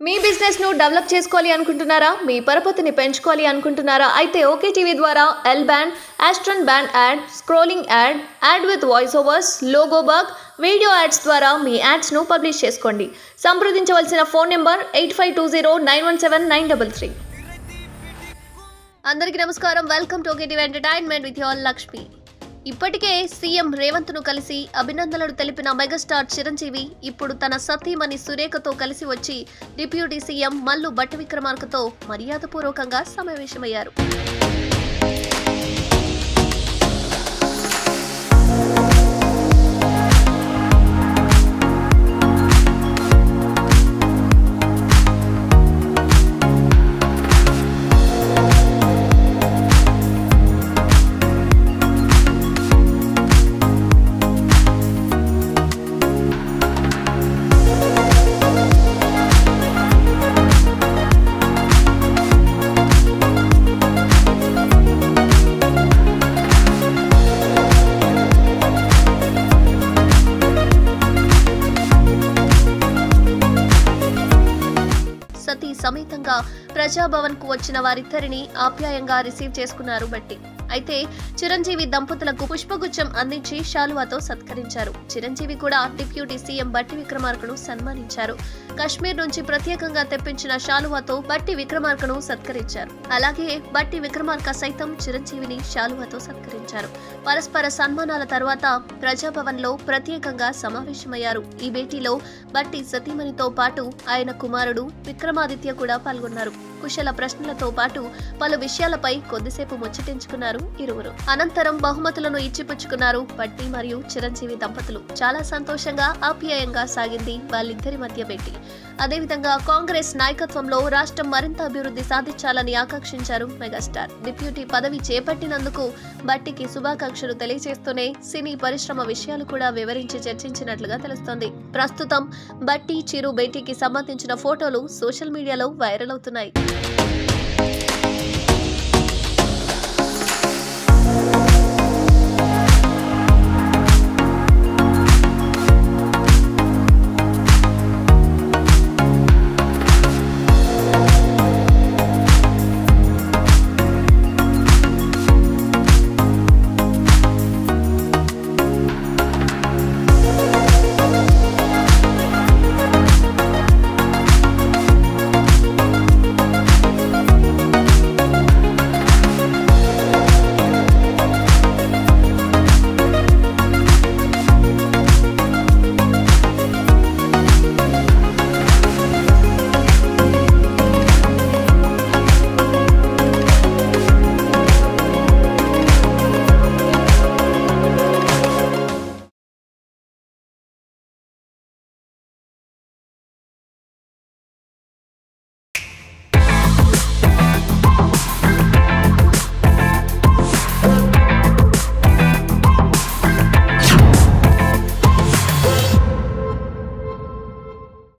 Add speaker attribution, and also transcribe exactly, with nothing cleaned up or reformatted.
Speaker 1: మీ business ను develop చేసుకోవాలి అనుకుంటున్నారా? మీ పరపతిని పెంచుకోవాలి అనుకుంటున్నారా? అయితే ఓకే టీవీ ద్వారా L band, Aston band ad, scrolling ad, ad with voice overs, logo bug, video ads ద్వారా మీ యాడ్స్ ను పబ్లిష్ చేసుకోండి. సంప్రదించవలసిన phone number eight five two zero nine one seven nine three three. అందరికీ నమస్కారం. Welcome to OK TV entertainment with your Lakshmi. ఇప్పటికే CM Revanth ను కలిసి అభినందనలు తెలిపిన మెగాస్టార్ చిరంజీవి ఇప్పుడు తన సతీమణి సురేఖతో కలిసి వచ్చి డిప్యూటీ సీఎం మల్లు భట్టి విక్రమార్కతో మర్యాదపూర్వకంగా సమావేశమయ్యారు. సతీ సమేతంగా ప్రజాభవన్ కు వచ్చిన వారిద్దరిని ఆప్యాయంగా రిసీవ్ చేసుకున్నారు భట్టి. అయితే చిరంజీవి దంపతులకు పుష్పగుచ్చం అందించి శాలువాతో సత్కరించారు. చిరంజీవి కూడా డిప్యూటీ సీఎం భట్టి విక్రమార్కను సన్మానించారు. కశ్మీర్ నుంచి ప్రత్యేకంగా తెప్పించిన శాలువాతో భట్టి విక్రమార్కను సత్కరించారు. అలాగే భట్టి విక్రమార్క సైతం చిరంజీవిని శాలువాతో సత్కరించారు. పరస్పర సన్మానాల తర్వాత ప్రజాభవన్ లో ప్రత్యేకంగా సమావేశమయ్యారు. ఈ భేటీలో భట్టి సతీమణితో పాటు ఆయన కుమారుడు విక్రమాదిత్య కూడా పాల్గొన్నారు. కుశల ప్రశ్నలతో పాటు పలు విషయాలపై కొద్దిసేపు ముచ్చటించుకున్నారు ఇరువురు. అనంతరం బహుమతులను ఇచ్చిపుచ్చుకున్నారు భట్టి మరియు చిరంజీవి దంపతులు. చాలా సంతోషంగా ఆప్యాయంగా సాగింది వాళ్ళిద్దరి మధ్య భేటీ. అదేవిధంగా కాంగ్రెస్ నాయకత్వంలో రాష్ట్రం మరింత అభివృద్ధి సాధించాలని ఆకాంక్షించారు మెగాస్టార్. డిప్యూటీ పదవి చేపట్టినందుకు భట్టికి శుభాకాంక్షలు తెలియజేస్తూనే సినీ పరిశ్రమ విషయాలు కూడా వివరించి చర్చించినట్లుగా తెలుస్తోంది. ప్రస్తుతం భట్టి చిరు భేటీకి సంబంధించిన ఫోటోలు సోషల్ మీడియాలో వైరల్ అవుతున్నాయి.